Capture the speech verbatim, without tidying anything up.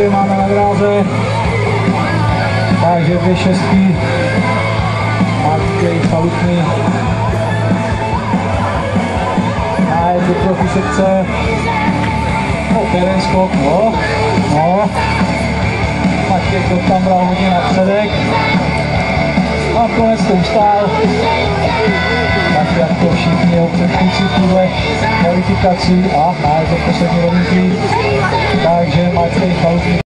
ještě máme na dráze. Takže dvě šestky. Matěj Chalupný. A je to trochu sekce. No, jeden skok, no. No. Matěj to tam bral hodně na předek. A konec to ustál. Tak jako všichni jeho předchůdci v tuhle kvalifikaci. A je to poslední rovníky. Takže Matěj Chalupný.